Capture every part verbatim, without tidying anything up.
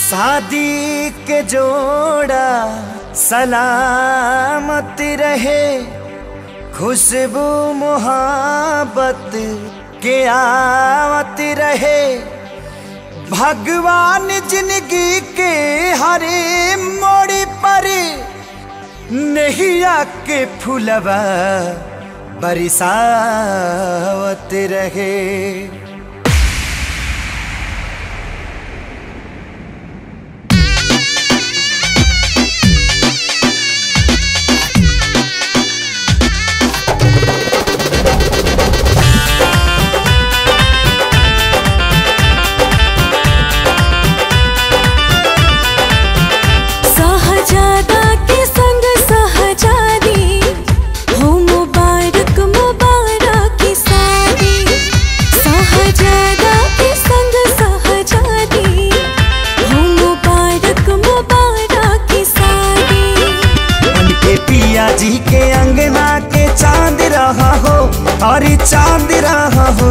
शादी के जोड़ा सलामत रहे, खुशबू मोहब्बत के आवत रहे। भगवान जिंदगी के हरे मोड़ पर नैया के फूलवा बरसावत रहे। जी के अंगना के चांद रहा हो और चांद रहा हो।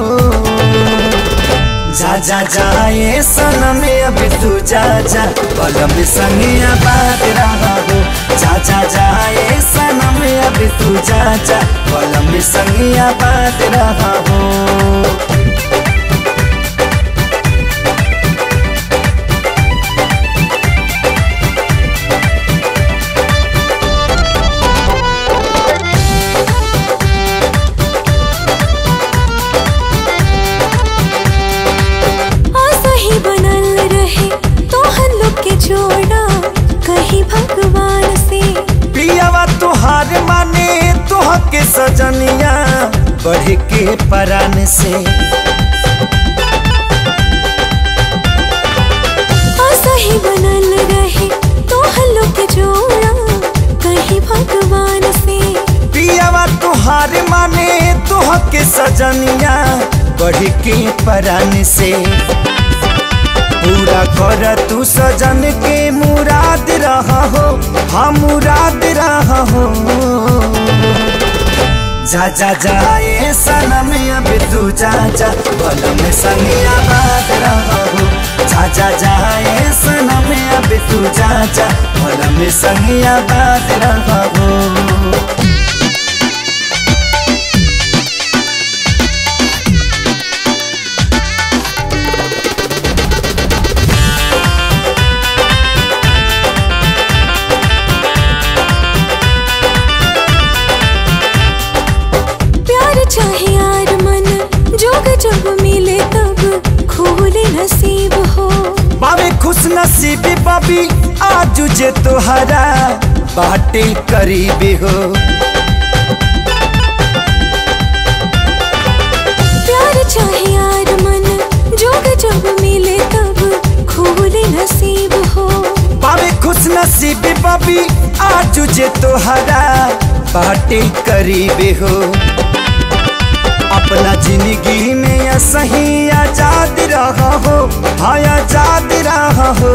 जा जा जाए सनम अब तू जा जा, पलम संगिया बात रहा हो। जा जा जाए सनम अब तू जा जा, पलम संगिया बात रहा हो। भगवान से पियावा तुहार माने तुह के सजनिया बढ़ के परान से। सही बनल रहे तो हल्लुक जोड़ा कहीं भगवान से। पियावा तुहार माने तुह के सजनिया बढ़ के परान से। पूरा कर तू सजन के मुराद रहा हो, हाँ मुराद रहा हो। जा जा जाए सनम अब तू जा जा, पलम संगिया बात रहा हो। जा जा जाए सनम अब तू जा जा, पलम संगिया बात रहा हो। चाहे यार मन जोग जब मिले तब खोले नसीब हो। बाबे खुश नसीबी बाबी आज जे तोहरा बाटे करीबी हो। प्यार चाहे यार मन जोग जब मिले तब खोले नसीब हो। बाबे खुश नसीबी बाबी आज जे तोहरा बाटे करीबी हो। अपना जिंदगी में सही आजाद रहा हो, हाँ आजाद रहा हो।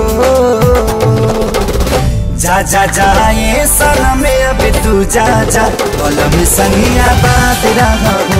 जा जा जाए सनम अब तू जा जा, पलम संगिया बात रहा हो।